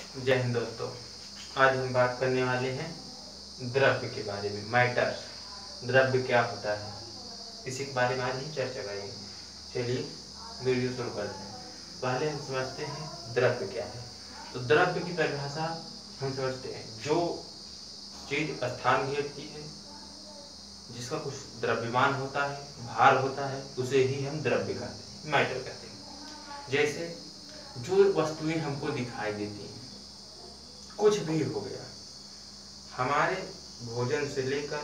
जय हिंद दोस्तों। आज हम बात करने वाले हैं द्रव्य के बारे में। मैटर, द्रव्य क्या होता है, इसी के बारे में आज हम चर्चा करेंगे। चलिए वीडियो शुरू करते हैं। पहले हम समझते हैं द्रव्य क्या है। तो द्रव्य की परिभाषा हम समझते हैं, जो चीज स्थान घेरती है, जिसका कुछ द्रव्यमान होता है, भार होता है, उसे ही हम द्रव्य कहते हैं, मैटर कहते हैं। जैसे जो वस्तुएं हमको दिखाई देती हैं, कुछ भी हो गया, हमारे भोजन से लेकर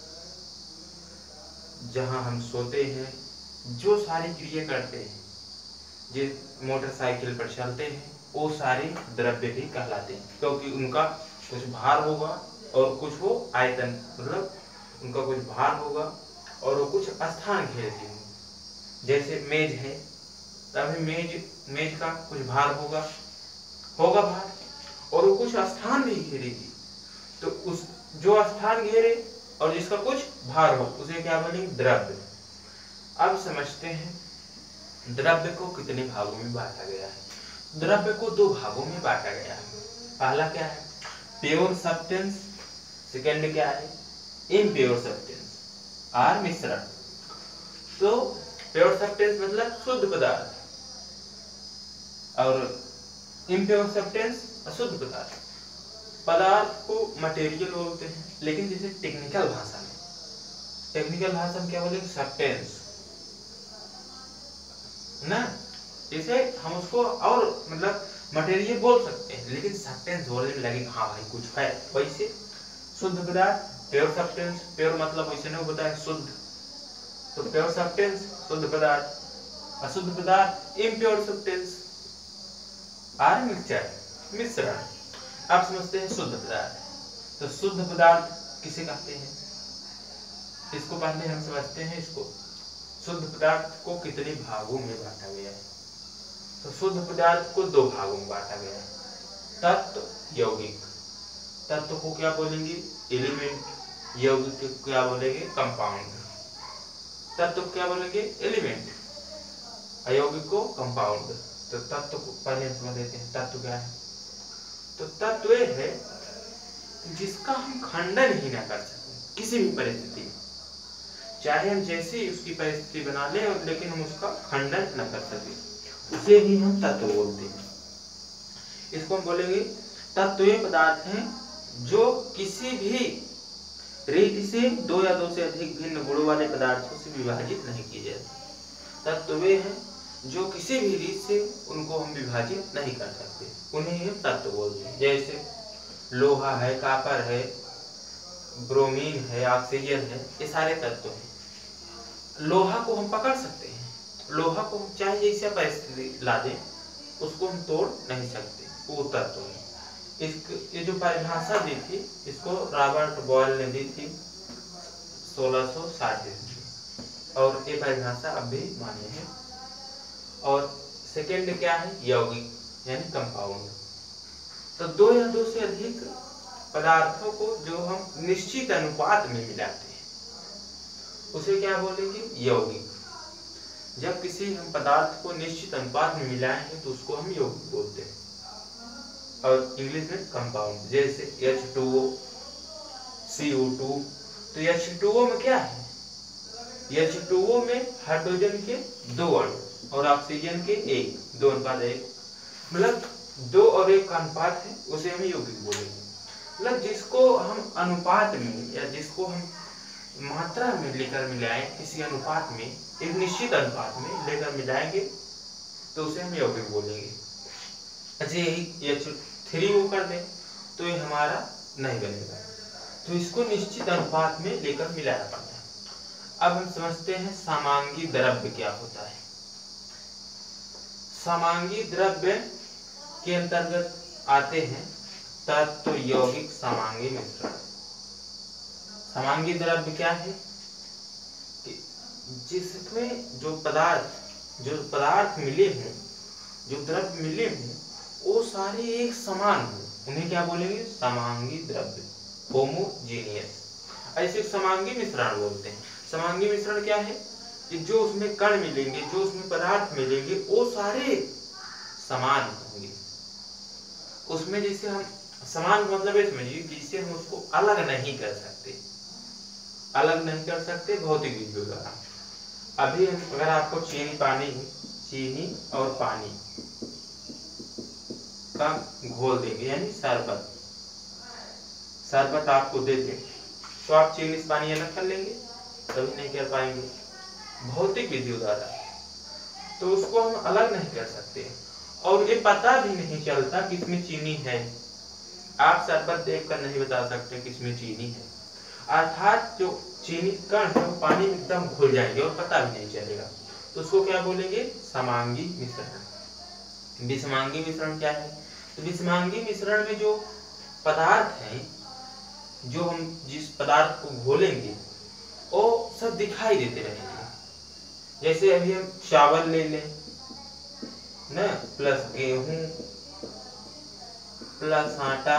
जहां हम सोते हैं, जो सारी क्रिया करते हैं, जिस मोटरसाइकिल पर चलते हैं, वो सारे द्रव्य भी कहलाते हैं, क्योंकि उनका कुछ भार होगा और कुछ वो आयतन, मतलब उनका कुछ भार होगा और वो कुछ स्थान घेरती है। जैसे मेज है, तभी मेज का कुछ भार होगा भार, और वो कुछ स्थान भी घेरेगी। तो उस जो स्थान घेरे और जिसका कुछ भार हो, उसे क्या बोलेंगे? द्रव्य। अब समझते हैं द्रव्य को कितने भागों में बांटा गया है। द्रव्य को दो भागों में बांटा गया है। पहला क्या है? Pure substance. सेकंड क्या है? इम्प्योर सब्सटेंस और मिश्रण। तो प्योर सब्सटेंस मतलब शुद्ध पदार्थ, और इम्प्योर सब्सटेंस अशुद्ध पदार्थ। पदार्थ को मटेरियल बोलते हैं, लेकिन जैसे टेक्निकल भाषा में क्या बोलेंगे? सब्सटेंस ना। जैसे हम उसको और मतलब मटेरियल बोल सकते हैं, लेकिन सब्सटेंस बोलने में लगेगा हाँ भाई कुछ है। वैसे शुद्ध पदार्थ प्योर सब्सटेंस, प्योर मतलब वैसे नहीं होता है शुद्ध, तो प्योर सब्सटेंस शुद्ध पदार्थ, अशुद्ध पदार्थ इम्प्योर सब्सटेंस और मिश्रण। अब समझते हैं शुद्ध पदार्थ। तो शुद्ध पदार्थ किसे कहते हैं, इसको पहले हम समझते हैं। इसको शुद्ध पदार्थ को कितने भागों में बांटा गया है। तो शुद्ध पदार्थ को दो भागों में बांटा गया है, तत्व यौगिक। तत्व को क्या बोलेंगे? एलिमेंट। यौगिक को क्या बोलेंगे? कंपाउंड। तत्व को क्या बोलेंगे? एलिमेंट। अयौगिक को कंपाउंड। तो तत्व को पहले हम समझ लेते हैं। तत्व क्या है? तो तत्व है जिसका हम खंडन ही ना कर सकें किसी भी परिस्थिति में, चाहे हम जैसी उसकी परिस्थिति बना लें, लेकिन हम उसका खंडन न कर सके, उसे ही हम तत्व बोलते हैं। इसको हम बोलेंगे तत्व वे पदार्थ हैं जो किसी भी रीति से दो या दो से अधिक भिन्न गुणों वाले पदार्थों से विभाजित नहीं किए जाते। तत्व वे हैं जो किसी भी रीत से उनको हम विभाजित नहीं कर सकते, उन्हें हम तत्व बोलते हैं। जैसे लोहा है, कॉपर है, ब्रोमीन है, ऑक्सीजन है, ये सारे तत्व हैं। लोहा को हम पकड़ सकते हैं, लोहा को हम चाहे जैसे परिस्थिति ला दें, उसको हम तोड़ नहीं सकते, वो तत्व है। ये जो परिभाषा दी थी, इसको रॉबर्ट बॉयल ने दी थी 1660 में, और ये परिभाषा अब भी मान्य है। और सेकेंड क्या है? यौगिक यानी कंपाउंड। तो दो या दो से अधिक पदार्थों को जो हम निश्चित अनुपात में मिलाते हैं, उसे क्या बोलेंगे? यौगिक। जब किसी हम पदार्थ को निश्चित अनुपात में मिलाएंगे तो उसको हम यौगिक बोलते हैं, और इंग्लिश में कंपाउंड। जैसे H2O, CO2। तो H2O में क्या है? H2O में हाइड्रोजन के दो अणु और ऑक्सीजन के एक, 2:1, मतलब 2 और 1 का अनुपात है, उसे हम यौगिक बोलेंगे। मतलब जिसको हम अनुपात में या जिसको हम मात्रा में लेकर मिलाएं, किसी अनुपात में, एक निश्चित अनुपात में लेकर मिलाएंगे तो उसे हम यौगिक बोलेंगे। अच्छा, यही H3O कर दें तो ये हमारा नहीं बनेगा, तो इसको निश्चित अनुपात में लेकर मिलाना पड़ता है। अब हम समझते हैं समांगी द्रव्य क्या होता है। समांगी द्रव्य के अंतर्गत आते हैं तत्व, यौगिक, समांगी, मिश्रण। समांगी द्रव्य क्या है? कि जिसमें जो पदार्थ मिले हों, जो द्रव्य मिले हों, वो सारे एक समान हो, उन्हें क्या बोलेंगे? समांगी द्रव्य, होमोजेनियस। ऐसे समांगी मिश्रण बोलते हैं। समांगी मिश्रण क्या है? कि जो उसमें कण मिलेंगे, जो उसमें पदार्थ मिलेंगे, वो सारे समान होंगे। उसमें जैसे हम समान मतलब है समझिए, जिससे हम उसको अलग नहीं कर सकते, अलग नहीं कर सकते भौतिक विधियों द्वारा। अभी अगर आपको चीनी और पानी का घोल देंगे यानी शरबत आपको दे दें, तो आप चीनी से पानी अलग कर लेंगे? कभी नहीं कर पाएंगे भौतिक विधियों द्वारा, तो उसको हम अलग नहीं कर सकते। और ये पता भी नहीं चलता कि इसमें चीनी है, आप शरबत देखकर नहीं बता सकते कि इसमें चीनी है। अर्थात जो चीनी कण है वो पानी में एकदम घुल जाएंगे और पता भी नहीं चलेगा, तो उसको क्या बोलेंगे? समांगी मिश्रण। विषमांगी मिश्रण क्या है? तो विषमांगी मिश्रण में जो पदार्थ हैं, जो हम जिस पदार्थ को घोलेंगे वो सब दिखाई देते रहेंगे। जैसे अभी हम चावल ले लें ना, प्लस गेहूं प्लस आटा,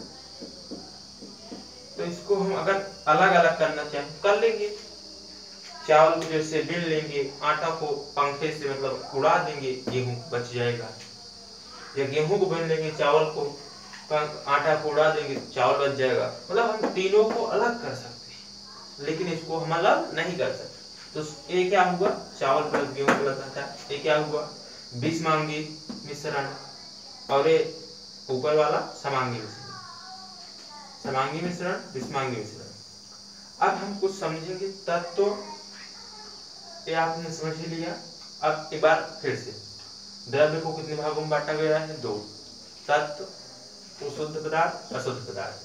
तो इसको हम अगर अलग अलग करना चाहें कर लेंगे। चावल को जैसे बेल लेंगे, आटा को पंखे से मतलब उड़ा देंगे, गेहूं बच जाएगा। या गेहूं को बेल लेंगे, चावल को आटा को उड़ा देंगे, चावल बच जाएगा। मतलब हम तीनों को अलग कर सकते हैं, लेकिन इसको हम अलग नहीं कर सकते। तो ये क्या हुआ? चावल प्लस गेहूं प्लस आटा, ये क्या हुआ? विषमांगी मिश्रण। और ये ऊपर वाला समांगी मिश्रण। समांगी मिश्रण, विषमांगी मिश्रण। अब हम कुछ समझेंगे तत्व, ये आपने समझ लिया। अब एक बार फिर से, द्रव्य को कितने भागों में बांटा गया है? 2। तत्व, शुद्ध पदार्थ, अशुद्ध पदार्थ।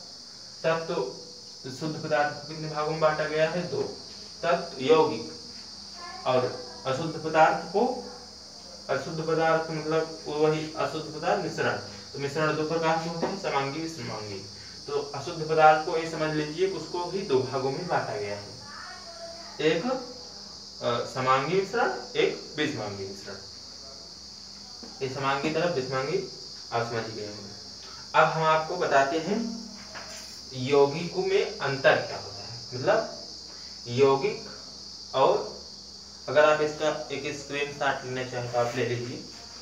तत्व शुद्ध पदार्थ को कितने भागों में बांटा गया है? 2। तत्व यौगिक, और अशुद्ध पदार्थ को, अशुद्ध पदार्थ मतलब वही अशुद्ध पदार्थ मिश्रण। तो मिश्रण 2 प्रकार के होते हैं, समांगी विषमांगी। तो अशुद्ध पदार्थ को ये समझ लीजिए उसको भी 2 भागों में बांटा गया है, एक समांगी मिश्रण, एक विषमांगी मिश्रण। ये समांगी तरफ, विषमांगी आप समझ गए होंगे। अब हम आपको बताते हैं यौगिकों में अंतर क्या होता है, मतलब यौगिक। और अगर आप इसका एक स्क्रीनशॉट लेना चाहें तो आप ले लीजिए।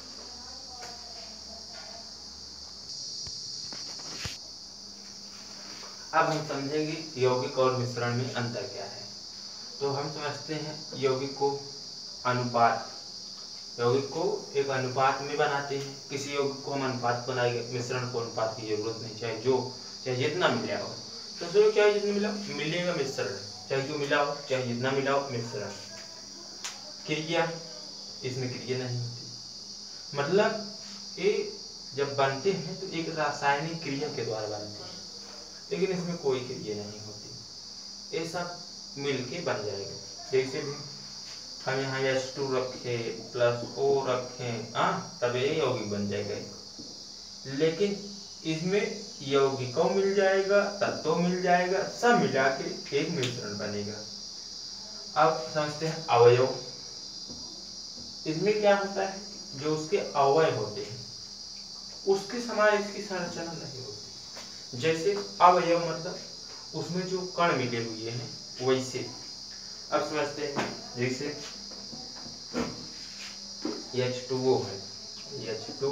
अब हम समझेंगे यौगिक और मिश्रण में अंतर क्या है। तो हम समझते हैं यौगिक को अनुपात, यौगिक को एक अनुपात में बनाते हैं। किसी यौगिक को हम अनुपात बनाएंगे, मिश्रण को अनुपात की जरूरत नहीं, चाहे जितना मिला हो। तो चलो चाहे जितना मिलेगा मिश्रण, चाहे जो मिला हो, चाहे जितना मिला हो मिश्रण। क्रिया, इसमें क्रिया नहीं होती, मतलब ये जब बनते हैं तो एक रासायनिक क्रिया के द्वारा बनते हैं, लेकिन इसमें कोई क्रिया नहीं होती, ये सब मिलके बन जाएगा। जैसे भी हम यहाँ H2 रखे प्लस O रखे, तब ये यौगिक बन जाएगा। लेकिन इसमें यौगिकों मिल जाएगा, तत्व मिल जाएगा, सब मिला के एक मिश्रण बनेगा। अब समझते हैं अवयव। इसमें क्या होता है, जो उसके अवयव होते हैं उसके समान इसकी संरचना नहीं होती। जैसे अवयव मतलब उसमें जो कण मिले हुए हैं वैसे। अब समझते हैं, जैसे H2O है, H2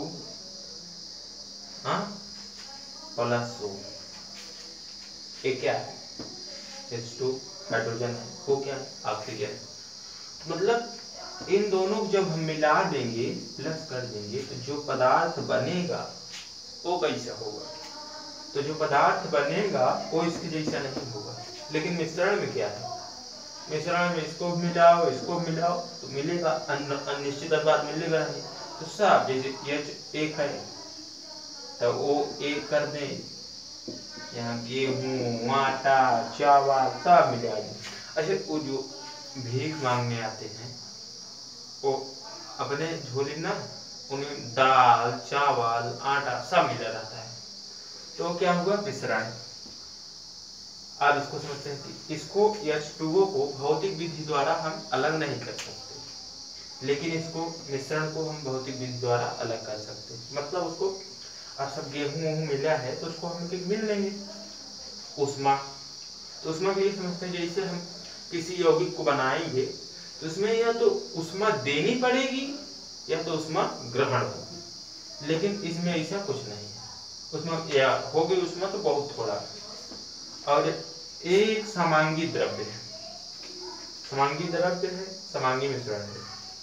प्लस O, ये क्या है? H2 हाइड्रोजन है, वो क्या है? ऑक्सीजन। मतलब इन दोनों को जब हम मिला देंगे, प्लस कर देंगे, तो जो पदार्थ बनेगा वो कैसा होगा? तो जो पदार्थ बनेगा वो इसके जैसा नहीं होगा। लेकिन मिश्रण में क्या है? मिश्रण में इसको मिलाओ, इसको मिलाओ तो मिलेगा, अनिश्चित अनुपात मिलेगा नहीं। तो सब जैसे H1 है तो वो 1 कर दें, यहाँ गेहूं, आटा, चावल सब मिला दें। अच्छा, वो जो भीख मांगने आते हैं वो अपने झोली ना, उन्हें दाल, चावल, आटा सब मिला रहता है, तो क्या हुआ? मिश्रण। अब इसको समझते हैं कि इसको H2O को भौतिक विधि द्वारा हम अलग नहीं कर सकते, लेकिन इसको मिश्रण को हम भौतिक विधि द्वारा अलग कर सकते हैं। मतलब उसको अब सब गेहूं मिला है तो उसको हम मिल लेंगे। उष्मा, तो उष्मा के लिए समझते हैं, जैसे हम किसी यौगिक को बनाएंगे तो उसमें या तो उष्मा देनी पड़ेगी या तो उष्मा ग्रहण होगी, लेकिन इसमें ऐसा कुछ नहीं है। उसमें या होगी उसमें तो बहुत थोड़ा। और एक समांगी द्रव्य है, समांगी द्रव्य है, समांगी मिश्रण है,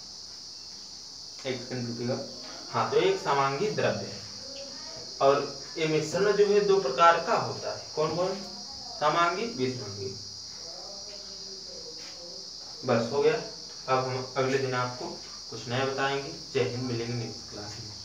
एक सेकंड रुकिएगा। हाँ, तो एक समांगी द्रव्य है और ये मिश्रण जो है दो प्रकार का होता है। कौन कौन? समांगी, विसमांगी। बस हो गया। अब हम अगले दिन आपको कुछ नया बताएंगे। जय हिंद, मिलेंगे नेक्स्ट क्लास में।